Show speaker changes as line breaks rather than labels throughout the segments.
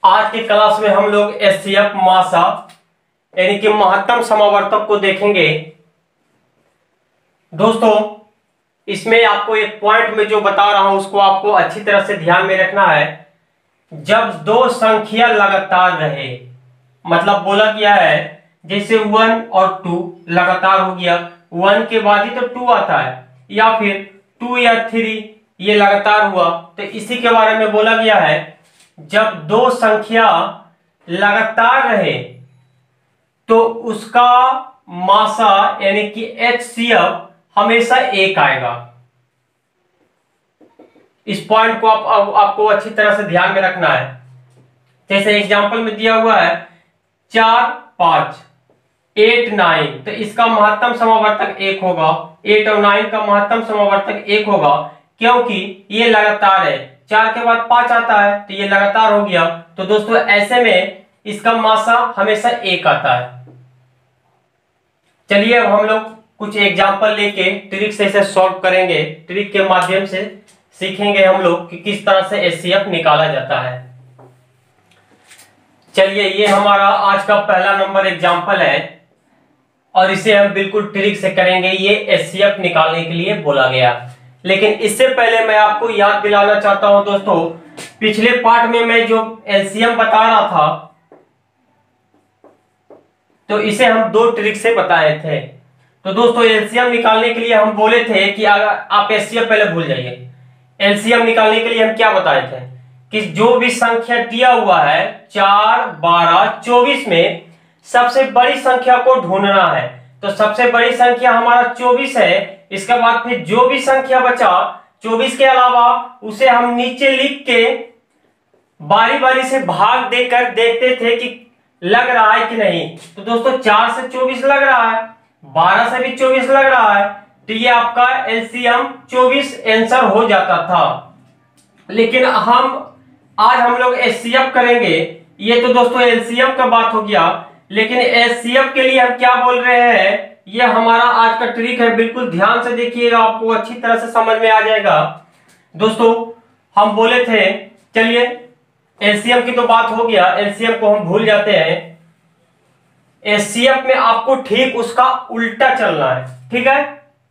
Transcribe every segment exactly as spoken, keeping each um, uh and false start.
आज के क्लास में हम लोग एचसीएफ मासा यानी कि महत्तम समावर्तक को देखेंगे। दोस्तों इसमें आपको एक पॉइंट में जो बता रहा हूं उसको आपको अच्छी तरह से ध्यान में रखना है। जब दो संख्या लगातार रहे, मतलब बोला गया है जैसे वन और टू लगातार हो गया, वन के बाद ही तो टू आता है, या फिर टू या थ्री ये लगातार हुआ, तो इसी के बारे में बोला गया है। जब दो संख्या लगातार रहे तो उसका मासा यानी कि एचसीएफ हमेशा एक आएगा। इस पॉइंट को आप, आप, आपको अच्छी तरह से ध्यान में रखना है। जैसे एग्जांपल में दिया हुआ है चार पांच एट नाइन, तो इसका महत्तम समावर्तक एक होगा। एट और नाइन का महत्तम समावर्तक एक होगा क्योंकि ये लगातार है। चार के बाद पांच आता है तो ये लगातार हो गया। तो दोस्तों ऐसे में इसका मासा हमेशा एक आता है। चलिए अब हम लोग कुछ एग्जांपल लेके ट्रिक से इसे सॉल्व करेंगे। ट्रिक के माध्यम से सीखेंगे हम लोग कि किस तरह से एचसीएफ निकाला जाता है। चलिए ये हमारा आज का पहला नंबर एग्जांपल है और इसे हम बिल्कुल ट्रिक से करेंगे। ये एचसीएफ निकालने के लिए बोला गया, लेकिन इससे पहले मैं आपको याद दिलाना चाहता हूं दोस्तों, पिछले पार्ट में मैं जो एलसीएम बता रहा था तो इसे हम दो ट्रिक से बताए थे। तो दोस्तों एलसीएम निकालने के लिए हम बोले थे कि अगर आप एचसीएफ पहले भूल जाइए, एलसीएम निकालने के लिए हम क्या बताए थे कि जो भी संख्या दिया हुआ है चार बारह चौबीस में सबसे बड़ी संख्या को ढूंढना है। तो सबसे बड़ी संख्या हमारा चौबीस है। इसके बाद फिर जो भी संख्या बचा चौबीस के अलावा उसे हम नीचे लिख के बारी बारी से भाग देकर देखते थे कि लग रहा है कि नहीं। तो दोस्तों चार से चौबीस लग रहा है, बारह से भी चौबीस लग रहा है, तो ये आपका एलसीएम चौबीस आंसर हो जाता था। लेकिन हम आज हम लोग एचसीएफ करेंगे। ये तो दोस्तों एलसीएम का बात हो गया, लेकिन एचसीएफ के लिए हम क्या बोल रहे हैं ये हमारा आज का ट्रिक है। बिल्कुल ध्यान से देखिएगा, आपको अच्छी तरह से समझ में आ जाएगा। दोस्तों हम बोले थे, चलिए एलसीएम की तो बात हो गया, एलसीएम को हम भूल जाते हैं। एचसीएफ में आपको ठीक उसका उल्टा चलना है, ठीक है।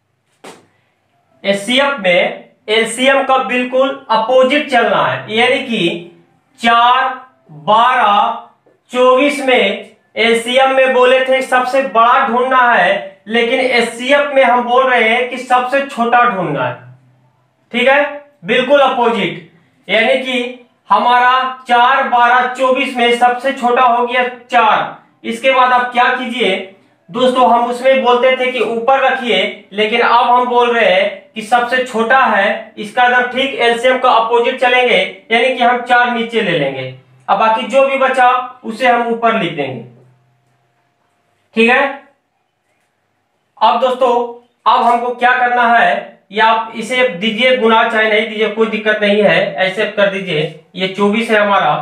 एचसीएफ में एलसीएम का बिल्कुल अपोजिट चलना है, यानी कि चार बारह चौबीस में एचसीएफ में बोले थे सबसे बड़ा ढूंढना है, लेकिन एचसीएफ में हम बोल रहे हैं कि सबसे छोटा ढूंढना है, ठीक है। बिल्कुल अपोजिट, यानी कि हमारा चार बारह चौबीस में सबसे छोटा हो गया चार। इसके बाद आप क्या कीजिए दोस्तों, हम उसमें बोलते थे कि ऊपर रखिए, लेकिन अब हम बोल रहे हैं कि सबसे छोटा है, इसका एकदम ठीक एलसीएम का अपोजिट चलेंगे, यानी कि हम चार नीचे ले लेंगे। अब बाकी जो भी बचा उसे हम ऊपर लिख देंगे, ठीक है। अब दोस्तों अब हमको क्या करना है, या आप इसे दीजिए गुना चाहे नहीं दीजिए, कोई दिक्कत नहीं है, ऐसे कर दीजिए। ये चौबीस है हमारा।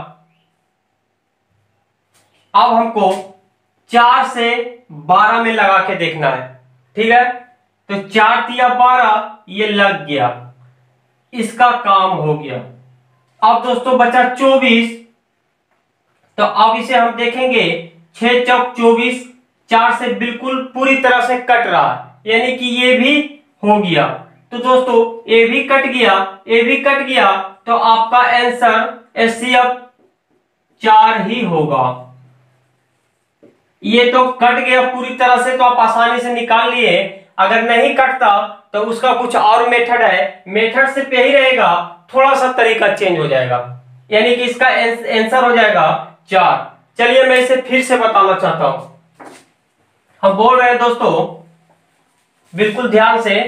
अब हमको चार से बारह में लगा के देखना है, ठीक है। तो चार तिया बारह, ये लग गया, इसका काम हो गया। अब दोस्तों बचा चौबीस, तो अब इसे हम देखेंगे छह चौक चौबीस, चार से बिल्कुल पूरी तरह से कट रहा है, यानी कि ये भी हो गया। तो दोस्तों ये भी कट गया, ये भी कट गया, तो आपका आंसर एचसीएफ चार ही होगा। ये तो कट गया पूरी तरह से, तो आप आसानी से निकाल लिए। अगर नहीं कटता तो उसका कुछ और मेथड है, मेथड से पे ही रहेगा, थोड़ा सा तरीका चेंज हो जाएगा, यानी कि इसका आंसर हो जाएगा चार। चलिए मैं इसे फिर से बताना चाहता हूं। हम बोल रहे हैं दोस्तों बिल्कुल ध्यान से,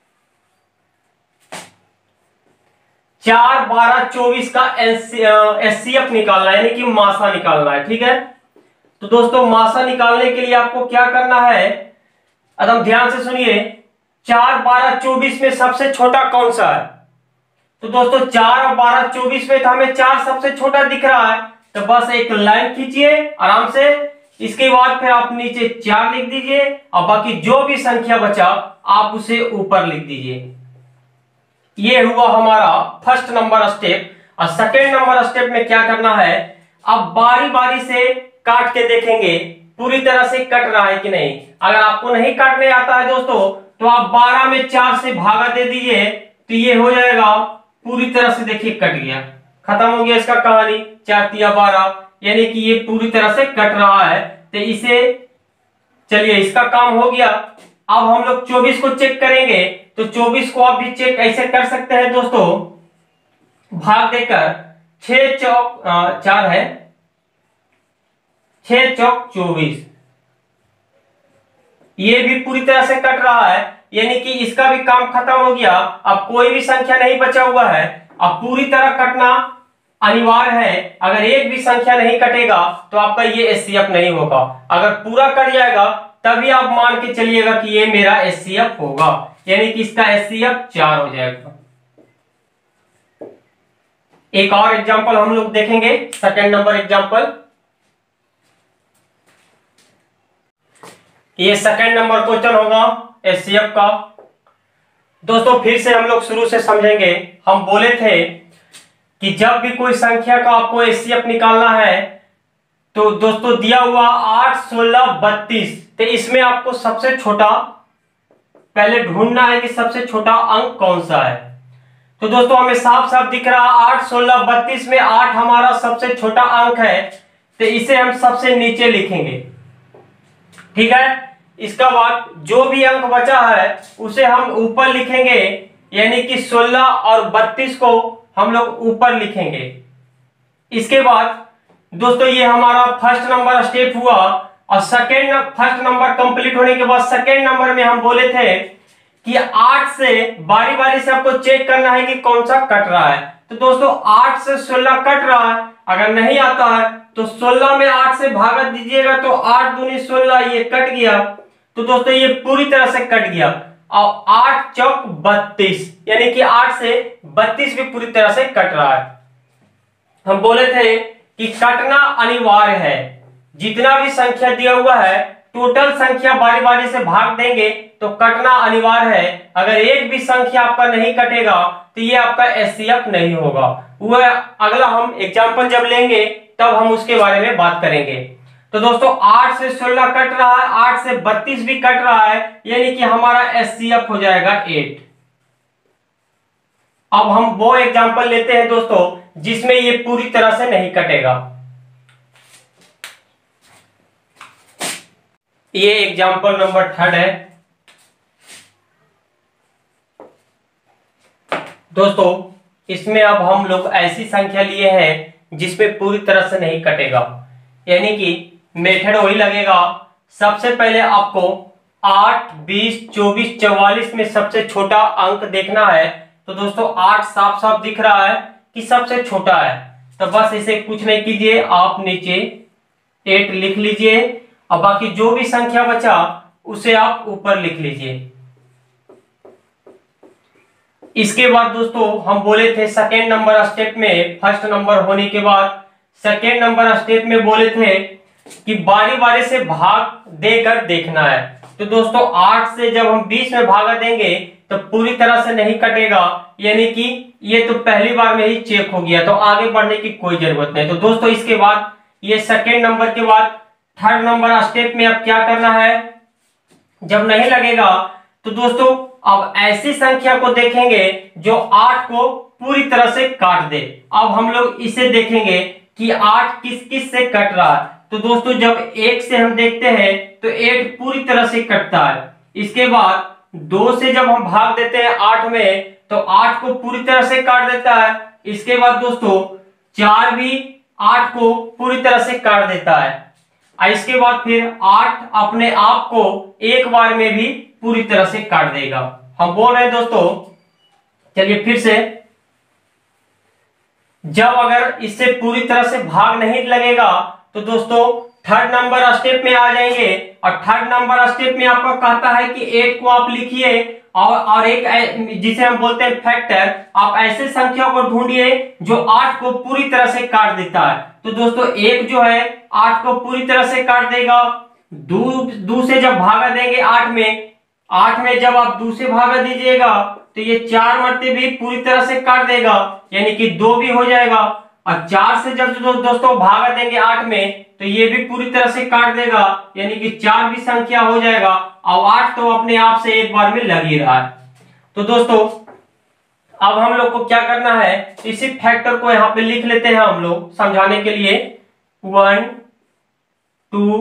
चार बारह चौबीस का एचसीएफ निकालना है, यानी कि मासा निकालना है, ठीक है। तो दोस्तों मासा निकालने के लिए आपको क्या करना है, एकदम ध्यान से सुनिए। चार बारह चौबीस में सबसे छोटा कौन सा है, तो दोस्तों चार और बारह चौबीस में तो हमें चार सबसे छोटा दिख रहा है, तो बस एक लाइन खींचिए आराम से। इसके बाद फिर आप नीचे चार लिख दीजिए और बाकी जो भी संख्या बचा आप उसे ऊपर लिख दीजिए। ये हुआ हमारा फर्स्ट नंबर स्टेप। और सेकेंड नंबर स्टेप में क्या करना है, अब बारी बारी से काट के देखेंगे पूरी तरह से कट रहा है कि नहीं। अगर आपको नहीं काटने आता है दोस्तों तो आप बारह में चार से भागा दे दीजिए, तो ये हो जाएगा पूरी तरह से, देखिए कट गया, खत्म हो गया इसका कहानी। चार तिया बारह, यानी कि ये पूरी तरह से कट रहा है। तो इसे, चलिए इसका काम हो गया। अब हम लोग चौबीस को चेक करेंगे, तो चौबीस को आप भी चेक ऐसे कर सकते हैं दोस्तों, भाग देकर, छह चौक चार है, छह चौक चौबीस, ये भी पूरी तरह से कट रहा है, यानी कि इसका भी काम खत्म हो गया। अब कोई भी संख्या नहीं बचा हुआ है। अब पूरी तरह कटना अनिवार्य है। अगर एक भी संख्या नहीं कटेगा तो आपका ये एचसीएफ नहीं होगा। अगर पूरा कट जाएगा तभी आप मान के चलिएगा कि ये मेरा एचसीएफ होगा, यानी कि इसका एचसीएफ चार हो जाएगा। एक और एग्जांपल हम लोग देखेंगे, सेकंड नंबर एग्जांपल। ये सेकंड नंबर क्वेश्चन होगा एचसीएफ का। दोस्तों फिर से हम लोग शुरू से समझेंगे। हम बोले थे कि जब भी कोई संख्या का आपको एचसीएफ निकालना है तो दोस्तों दिया हुआ आठ, सोलह, बत्तीस, तो इसमें आपको सबसे छोटा पहले ढूंढना है कि सबसे छोटा अंक कौन सा है। तो दोस्तों हमें साफ साफ दिख रहा है आठ, सोलह, बत्तीस में आठ हमारा सबसे छोटा अंक है, तो इसे हम सबसे नीचे लिखेंगे, ठीक है। इसका बाद जो भी अंक बचा है उसे हम ऊपर लिखेंगे, यानी कि सोलह और बत्तीस को हम लोग ऊपर लिखेंगे। इसके बाद दोस्तों ये हमारा फर्स्ट नंबर स्टेप हुआ, और सेकेंड फर्स्ट नंबर कंप्लीट होने के बाद सेकेंड नंबर में हम बोले थे कि आठ से बारी बारी से आपको चेक करना है कि कौन सा कट रहा है। तो दोस्तों आठ से सोलह कट रहा है, अगर नहीं आता है तो सोलह में आठ से भागा दीजिएगा, तो आठ दूनी सोलह, ये कट गया। तो दोस्तों ये पूरी तरह से कट गया। और आठ चौक बत्तीस, यानी कि आठ से बत्तीस भी पूरी तरह से कट रहा है। हम बोले थे कि कटना अनिवार्य है। जितना भी संख्या दिया हुआ है टोटल संख्या बारी बारी से भाग देंगे तो कटना अनिवार्य है। अगर एक भी संख्या आपका नहीं कटेगा तो ये आपका एचसीएफ नहीं होगा। वह अगला हम एग्जांपल जब लेंगे तब हम उसके बारे में बात करेंगे। तो दोस्तों आठ से सोलह कट रहा है, आठ से बत्तीस भी कट रहा है, यानी कि हमारा एचसीएफ हो जाएगा आठ। अब हम वो एग्जांपल लेते हैं दोस्तों जिसमें ये पूरी तरह से नहीं कटेगा। ये एग्जांपल नंबर थर्ड है। दोस्तों इसमें अब हम लोग ऐसी संख्या लिए हैं जिसमें पूरी तरह से नहीं कटेगा, यानी कि मेथड वही लगेगा। सबसे पहले आपको आठ, बीस, चौबीस, चौवालीस में सबसे छोटा अंक देखना है। तो दोस्तों आठ साफ साफ दिख रहा है कि सबसे छोटा है, तो बस इसे कुछ नहीं कीजिए, आप नीचे एट लिख लीजिए, और बाकी जो भी संख्या बचा उसे आप ऊपर लिख लीजिए। इसके बाद दोस्तों हम बोले थे सेकेंड नंबर स्टेप में, फर्स्ट नंबर होने के बाद सेकेंड नंबर स्टेप में बोले थे कि बारी बारी से भाग देकर देखना है। तो दोस्तों आठ से जब हम बीस में भागा देंगे तो पूरी तरह से नहीं कटेगा, यानी कि ये तो पहली बार में ही चेक हो गया, तो आगे बढ़ने की कोई जरूरत नहीं। तो दोस्तों इसके बाद ये सेकेंड नंबर के बाद थर्ड नंबर स्टेप में अब क्या करना है, जब नहीं लगेगा तो दोस्तों अब ऐसी संख्या को देखेंगे जो आठ को पूरी तरह से काट दे। अब हम लोग इसे देखेंगे कि आठ किस किस से कट रहा है। तो दोस्तों जब एक से हम देखते हैं तो एट पूरी तरह से कटता है। इसके बाद दो से जब हम भाग देते हैं आठ में तो आठ को पूरी तरह से काट देता है। इसके बाद दोस्तों चार भी आठ को पूरी तरह से काट देता है। इसके बाद फिर आठ अपने आप को एक बार में भी पूरी तरह से काट देगा। हम बोल रहे हैं दोस्तों, चलिए फिर से, जब अगर इससे पूरी तरह से भाग नहीं लगेगा तो दोस्तों थर्ड नंबर स्टेप में आ जाएंगे, और थर्ड नंबर स्टेप में आपको कहता है कि एट को आप लिखिए, और और एक जिसे हम बोलते हैं फैक्टर, आप ऐसे संख्या को ढूंढिए जो आठ को पूरी तरह से काट देता है। तो दोस्तों एक जो है आठ को पूरी तरह से काट देगा। दो दो से जब भागा देंगे आठ में, आठ में जब आप दो से भागा दीजिएगा तो ये चार मरते भी पूरी तरह से काट देगा, यानी कि दो भी हो जाएगा। और चार से जब दो, दोस्तों भागा देंगे आठ में तो ये भी पूरी तरह से काट देगा, यानी कि चार भी संख्या हो जाएगा और आठ तो अपने आप से एक बार में लग ही रहा है। तो दोस्तों अब हम लोग को क्या करना है, इसी फैक्टर को यहां पे लिख लेते हैं हम लोग समझाने के लिए। वन, टू,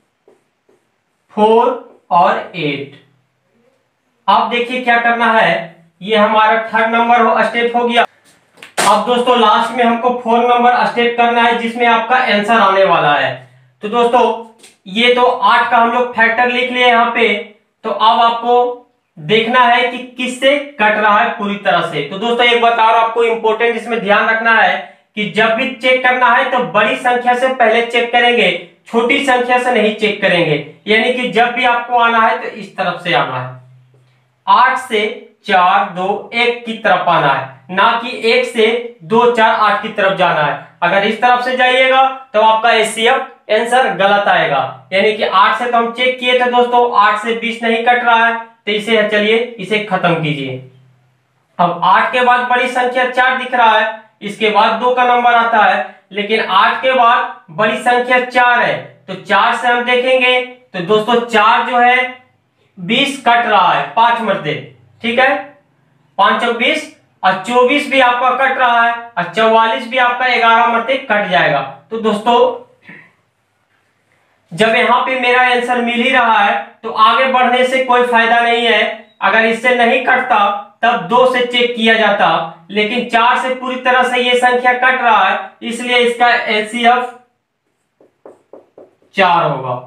फोर और एट। अब देखिए क्या करना है, ये हमारा थर्ड नंबर हो स्टेप हो गया। अब दोस्तों लास्ट में हमको फोर नंबर स्टेप करना है जिसमें आपका आंसर आने वाला है। तो दोस्तों ये तो आठ का हम लोग फैक्टर लिख लिए यहाँ पे। तो अब आपको देखना है कि किससे कट रहा है पूरी तरह से। तो दोस्तों एक बात और आपको इंपॉर्टेंट इसमें ध्यान रखना है कि जब भी चेक करना है तो बड़ी संख्या से पहले चेक करेंगे, छोटी संख्या से नहीं चेक करेंगे। यानी कि जब भी आपको आना है तो इस तरफ से आना है, आठ से चार दो एक की तरफ आना है, ना कि एक से दो चार आठ की तरफ जाना है। अगर इस तरफ से जाइएगा तो आपका एचसीएफ आंसर गलत आएगा। यानी कि आठ से तो हम चेक किए थे दोस्तों, आठ से बीस नहीं कट रहा है, तो इसे चलिए इसे खत्म कीजिए। अब आठ के बाद बड़ी संख्या चार दिख रहा है, इसके बाद दो का नंबर आता है, लेकिन आठ के बाद बड़ी संख्या चार है। तो चार से हम देखेंगे तो दोस्तों चार जो है बीस कट रहा है पांच मरते, ठीक है, पांच और बीस, और चौबीस भी आपका कट रहा है, और चौवालीस भी आपका ग्यारह मरते कट जाएगा। तो दोस्तों जब यहां पे मेरा आंसर मिल ही रहा है तो आगे बढ़ने से कोई फायदा नहीं है। अगर इससे नहीं कटता तब दो से चेक किया जाता, लेकिन चार से पूरी तरह से ये संख्या कट रहा है, इसलिए इसका एचसीएफ चार होगा।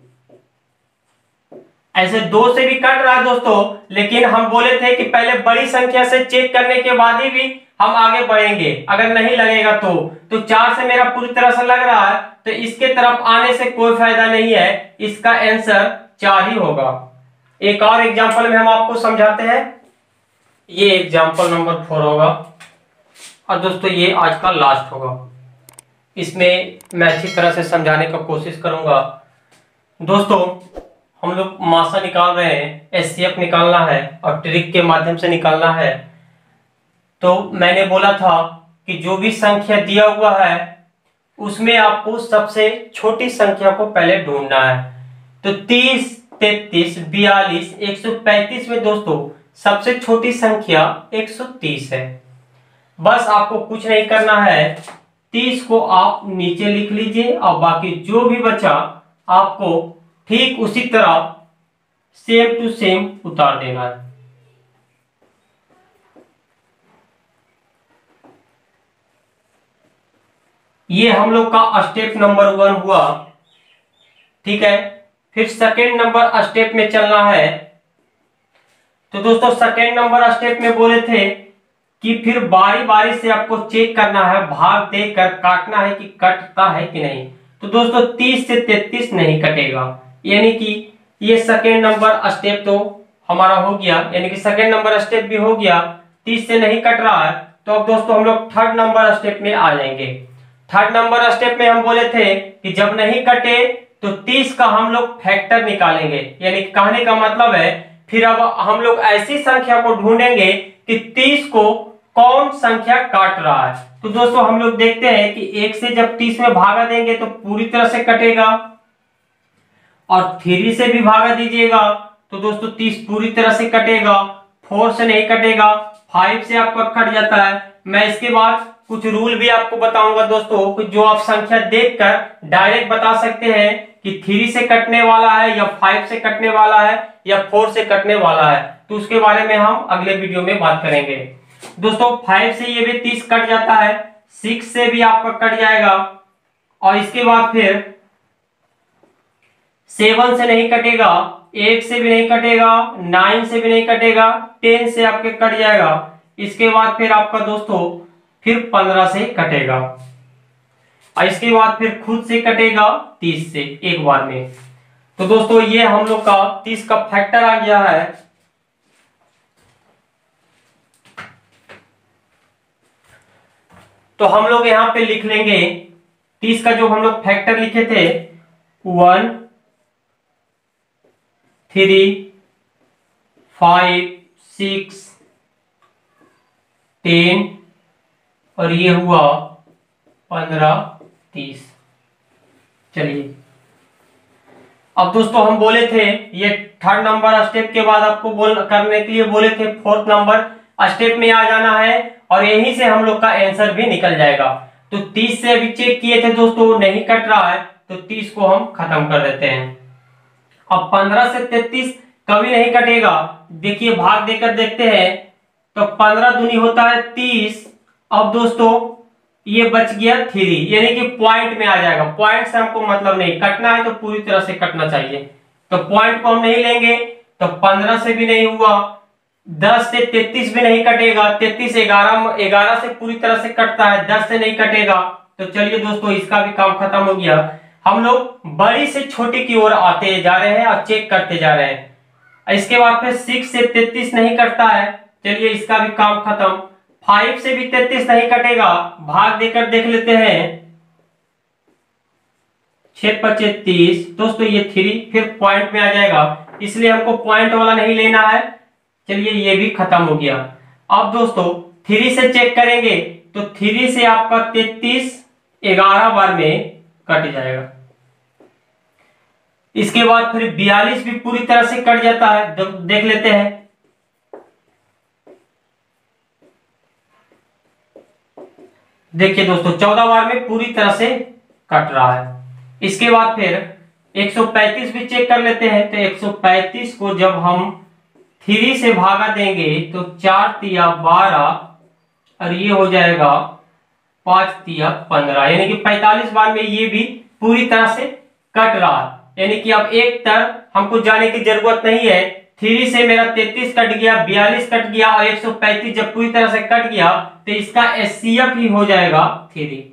ऐसे दो से भी कट रहा है दोस्तों, लेकिन हम बोले थे कि पहले बड़ी संख्या से चेक करने के बाद ही भी हम आगे बढ़ेंगे, अगर नहीं लगेगा तो तो चार से मेरा पूरी तरह से लग रहा है तो इसके तरफ आने से कोई फायदा नहीं है, इसका आंसर चार ही होगा। एक और एग्जांपल में हम आपको समझाते हैं, ये एग्जांपल नंबर फोर होगा और दोस्तों ये आज का लास्ट होगा। इसमें मैं अच्छी तरह से समझाने का कोशिश करूंगा। दोस्तों हम लोग मासा निकाल रहे हैं, एचसीएफ निकालना है और ट्रिक के माध्यम से निकालना है। तो मैंने बोला था कि जो भी संख्या दिया हुआ है उसमें आपको सबसे छोटी संख्या को पहले ढूंढना है। तो तीस, तैतीस, बयालीस, एक सौ पैंतीस में दोस्तों सबसे छोटी संख्या एक सौ तीस है। बस आपको कुछ नहीं करना है, तीस को आप नीचे लिख लीजिए और बाकी जो भी बचा आपको ठीक उसी तरह सेम टू सेम उतार देना है। ये हम लोग का स्टेप नंबर वन हुआ, ठीक है। फिर सेकेंड नंबर स्टेप में चलना है। तो दोस्तों सेकेंड नंबर स्टेप में बोले थे कि फिर बारी बारी से आपको चेक करना है, भाग देकर काटना है कि कटता है कि नहीं। तो दोस्तों तीस से तैतीस नहीं कटेगा, यानी कि ये सेकेंड नंबर स्टेप तो हमारा हो गया, यानी कि सेकेंड नंबर स्टेप भी हो गया, तीस से नहीं कट रहा है। तो अब दोस्तों हम लोग थर्ड नंबर स्टेप में आ जाएंगे। थर्ड नंबर स्टेप में हम बोले थे कि जब नहीं कटे तो तीस का हम लोग फैक्टर निकालेंगे, यानी कहने का मतलब है फिर अब हम लोग ऐसी संख्या को ढूंढेंगे कि तीस को कौन संख्या काट रहा है। तो दोस्तों हम लोग देखते हैं कि एक से जब तीस में भागा देंगे तो पूरी तरह से कटेगा, और थ्री से भी भागा दीजिएगा तो दोस्तों तीस पूरी तरह से कटेगा, फोर से नहीं कटेगा, फाइव से आपका कट जाता है। मैं इसके बाद कुछ रूल भी आपको बताऊंगा दोस्तों, जो आप संख्या देखकर डायरेक्ट बता सकते हैं कि थ्री से कटने वाला है या फाइव से कटने वाला है या फोर से कटने वाला है। तो उसके बारे में हम अगले वीडियो में बात करेंगे। दोस्तों फाइव से ये भी तीस कट जाता है, सिक्स से भी आपका कट जाएगा, और इसके बाद फिर सेवन से नहीं कटेगा, एट से भी नहीं कटेगा, नाइन से भी नहीं कटेगा, टेन से आपके कट जाएगा। इसके बाद फिर आपका दोस्तों फिर पंद्रह से कटेगा, और इसके बाद फिर खुद से कटेगा तीस से एक बार में। तो दोस्तों ये हम लोग का तीस का फैक्टर आ गया है। तो हम लोग यहां पे लिख लेंगे तीस का जो हम लोग फैक्टर लिखे थे, one, three, five, six, ten और ये हुआ पंद्रह, तीस। चलिए अब दोस्तों हम बोले थे ये थर्ड नंबर स्टेप के बाद आपको बोल करने के लिए बोले थे फोर्थ नंबर स्टेप में आ जाना है और यहीं से हम लोग का आंसर भी निकल जाएगा। तो तीस से अभी चेक किए थे दोस्तों, नहीं कट रहा है, तो तीस को हम खत्म कर देते हैं। अब पंद्रह से तैतीस कभी नहीं कटेगा, देखिए भाग देकर देखते हैं। तो पंद्रह दूनी होता है तीस। अब दोस्तों ये बच गया थ्री, यानी कि पॉइंट में आ जाएगा। पॉइंट से हमको मतलब नहीं, कटना है तो पूरी तरह से कटना चाहिए, तो पॉइंट को हम नहीं लेंगे। तो पंद्रह से भी नहीं हुआ, दस से तैतीस भी नहीं कटेगा, तैतीस ग्यारह ग्यारह से पूरी तरह से कटता है, दस से नहीं कटेगा। तो चलिए दोस्तों इसका भी काम खत्म हो गया। हम लोग बड़ी से छोटी की ओर आते जा रहे हैं और चेक करते जा रहे हैं। इसके बाद फिर सिक्स से तैतीस नहीं कटता है, चलिए इसका भी काम खत्म। फाइव से भी तैतीस नहीं कटेगा, भाग देकर देख लेते हैं। छह पच्चे तीस, दोस्तों ये थ्री फिर पॉइंट में आ जाएगा, इसलिए हमको पॉइंट वाला नहीं लेना है। चलिए ये भी खत्म हो गया। अब दोस्तों थ्री से चेक करेंगे, तो थ्री से आपका तैतीस ग्यारह बार में कट जाएगा। इसके बाद फिर बयालीस भी पूरी तरह से कट जाता है, देख लेते हैं। देखिए दोस्तों चौदह बार में पूरी तरह से कट रहा है। इसके बाद फिर एक सौ पैंतीस भी चेक कर लेते हैं। तो एक सौ पैंतीस को जब हम थ्री से भागा देंगे तो चार तिया बारह और ये हो जाएगा पांच तिया पंद्रह, यानी कि पैंतालीस बार में ये भी पूरी तरह से कट रहा है। यानी कि अब एक तरफ हमको जाने की जरूरत नहीं है। थ्री से मेरा तैतीस कट गया, बयालीस कट गया और एक सौ पैंतीस जब पूरी तरह से कट गया तो इसका एच सी एफ ही हो जाएगा थ्री।